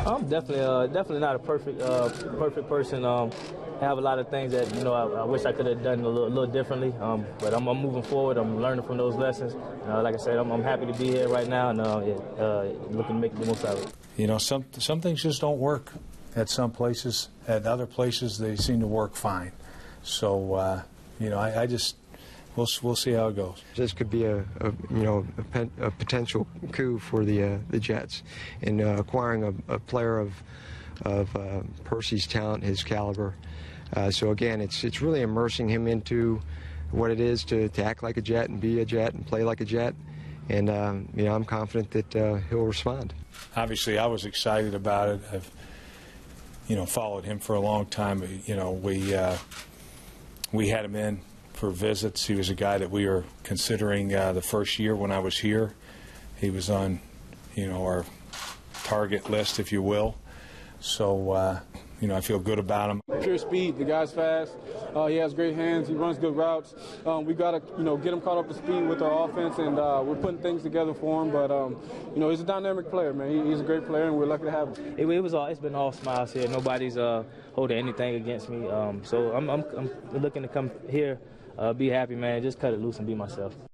I'm definitely not a perfect person. I have a lot of things that I wish I could have done a little differently. But I'm moving forward. I'm learning from those lessons. Like I said, I'm happy to be here right now and looking to make the most out of it. Some things just don't work at some places. At other places, they seem to work fine. So I just. We'll see how it goes. This could be a potential coup for the Jets in acquiring a player of Percy's talent, his caliber. So again, it's really immersing him into what it is to act like a Jet and be a Jet and play like a Jet. And I'm confident that he'll respond. Obviously, I was excited about it. I've followed him for a long time. We had him in for visits. He was a guy that we were considering the first year when I was here. He was on, our target list, if you will. So, I feel good about him. Pure speed. The guy's fast. He has great hands. He runs good routes. We got to, get him caught up to speed with our offense, and we're putting things together for him. But, he's a dynamic player, man. He's a great player, and we're lucky to have him. It's been all smiles here. Nobody's holding anything against me. So I'm looking to come here, be happy, man. Just cut it loose and be myself.